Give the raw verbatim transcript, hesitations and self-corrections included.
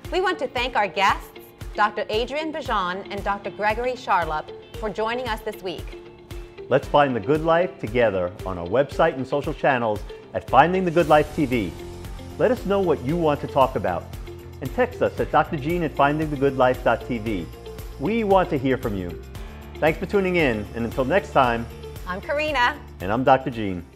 We want to thank our guests, Doctor Adrian Bejan and Doctor Gregory Charlap, for joining us this week. Let's find the good life together on our website and social channels at Finding the Good Life T V. Let us know what you want to talk about and text us at D R Gene at finding the good life dot T V. We want to hear from you. Thanks for tuning in, and until next time, I'm Karina. And I'm Doctor Gene.